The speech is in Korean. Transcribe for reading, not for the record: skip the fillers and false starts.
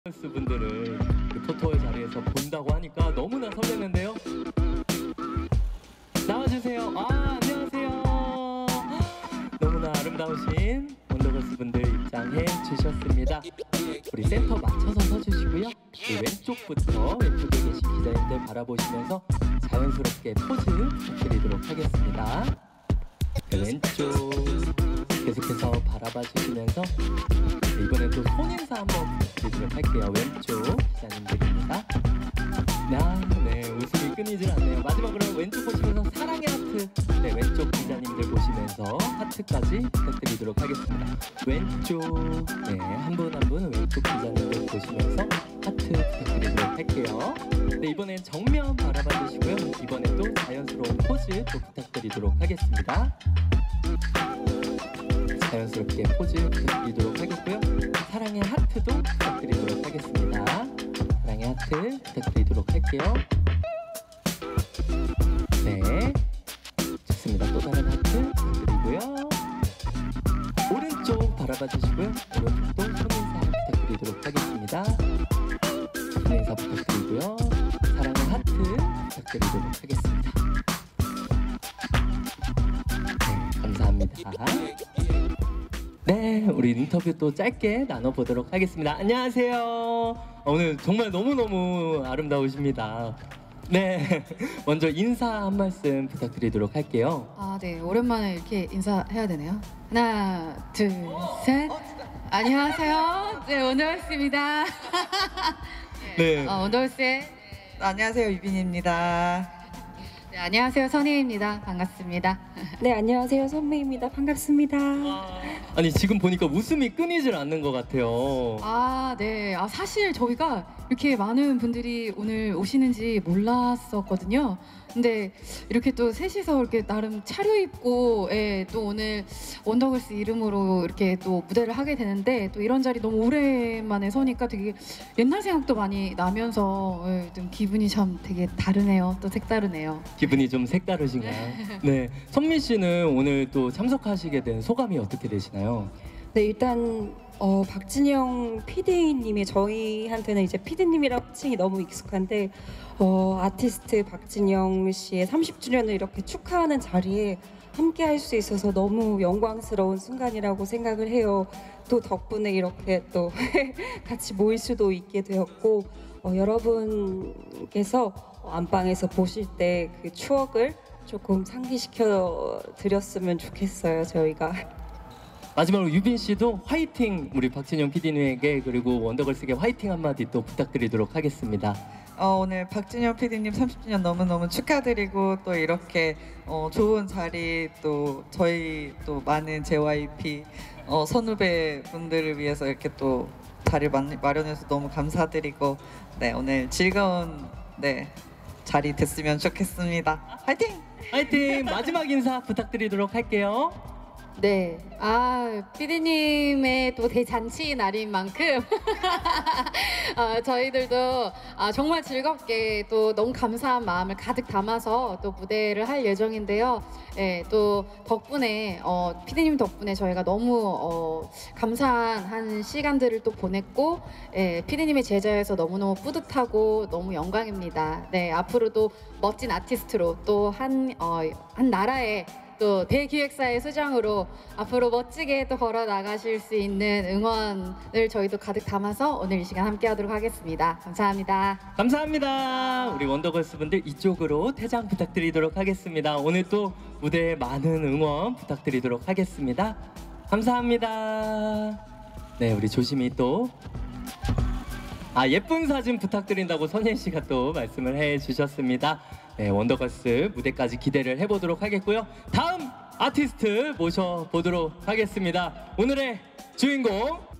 분들을 그 토토의 자리에서 본다고 하니까 너무나 설레는데요. 나와주세요. 안녕하세요. 너무나 아름다우신 원더걸스 분들 입장해 주셨습니다. 우리 센터 맞춰서 서주시고요. 왼쪽부터 왼쪽에 계신 기자님들 바라보시면서 자연스럽게 포즈 부탁드리도록 하겠습니다. 왼쪽 계속해서 바라봐 주시면서 이번엔 또 손인사 한번 부탁드리도록 할게요. 왼쪽 기자님들입니다. 네, 웃음이 끊이질 않네요. 마지막으로 왼쪽 보시면서 사랑의 하트. 네, 왼쪽 기자님들 보시면서 하트까지 부탁드리도록 하겠습니다. 왼쪽, 네, 한 분 한 분 왼쪽 기자님들 보시면서 하트 부탁드리도록 할게요. 네, 이번엔 정면 바라봐 주시고요. 이번엔 또 자연스러운 포즈 또 부탁드리도록 하겠습니다. 자연스럽게 포즈 부탁드리도록 하겠고요. 사랑의 하트도 부탁드리도록 하겠습니다. 사랑의 하트 부탁드리도록 할게요. 네, 좋습니다. 또 다른 하트 부탁드리고요. 오른쪽 바라봐 주시고요. 오른쪽도 손인사 부탁드리도록 하겠습니다. 손인사 부탁드리고요. 사랑의 하트 부탁드리도록 하겠습니다. 네, 감사합니다. 네, 우리 인터뷰 또 짧게 나눠보도록 하겠습니다. 안녕하세요. 오늘 정말 너무너무 아름다우십니다. 네, 먼저 인사 한 말씀 부탁드리도록 할게요. 네, 오랜만에 이렇게 인사해야 되네요. 하나, 둘, 셋. 안녕하세요. 네, 원더걸스입니다. 네. 원더걸스의 안녕하세요, 유빈입니다. 네, 안녕하세요, 선희입니다. 반갑습니다. 네, 안녕하세요, 선미입니다. 반갑습니다. 아니 지금 보니까 웃음이 끊이질 않는 것 같아요. 네. 사실 저희가 이렇게 많은 분들이 오늘 오시는지 몰랐었거든요. 근데 이렇게 또 셋이서 이렇게 나름 차려입고 또 오늘 원더걸스 이름으로 이렇게 또 무대를 하게 되는데 또 이런 자리 너무 오랜만에 서니까 되게 옛날 생각도 많이 나면서 좀 기분이 참 되게 다르네요. 또 색다르네요. 기분이 좀 색다르신가요? 네, 선미 씨는 오늘 또 참석하시게 된 소감이 어떻게 되시나요? 네, 일단 박진영 PD님이 저희한테는 이제 PD님이라고 칭이 너무 익숙한데 아티스트 박진영 씨의 30주년을 이렇게 축하하는 자리에 함께 할 수 있어서 너무 영광스러운 순간이라고 생각을 해요. 또 덕분에 이렇게 또 같이 모일 수도 있게 되었고 여러분께서 안방에서 보실 때 그 추억을 조금 상기시켜 드렸으면 좋겠어요, 저희가. 마지막으로 유빈 씨도 화이팅 우리 박진영 PD님에게 그리고 원더걸스에게 화이팅 한마디 또 부탁드리도록 하겠습니다. 오늘 박진영 PD님 30주년 너무너무 축하드리고 또 이렇게 좋은 자리 또 저희 또 많은 JYP 선후배 분들을 위해서 이렇게 또 자리 마련해서 너무 감사드리고 네, 오늘 즐거운 자리 됐으면 좋겠습니다. 화이팅! 화이팅! 마지막 인사 부탁드리도록 할게요. 네, PD님의 또 대잔치 날인 만큼 저희들도 정말 즐겁게 또 너무 감사한 마음을 가득 담아서 또 무대를 할 예정인데요. 또 덕분에 PD님 덕분에 저희가 너무 감사한 한 시간들을 또 보냈고 PD님의 제자여서 너무너무 뿌듯하고 너무 영광입니다. 네, 앞으로도 멋진 아티스트로 또 한 나라의 또 대기획사의 수장으로 앞으로 멋지게 또 걸어 나가실 수 있는 응원을 저희도 가득 담아서 오늘 이 시간 함께 하도록 하겠습니다. 감사합니다. 감사합니다. 우리 원더걸스 분들 이쪽으로 퇴장 부탁드리도록 하겠습니다. 오늘 또 무대에 많은 응원 부탁드리도록 하겠습니다. 감사합니다. 네, 우리 조심히 또 예쁜 사진 부탁드린다고 선예 씨가 또 말씀을 해주셨습니다. 네, 원더걸스 무대까지 기대를 해보도록 하겠고요. 다음 아티스트 모셔보도록 하겠습니다. 오늘의 주인공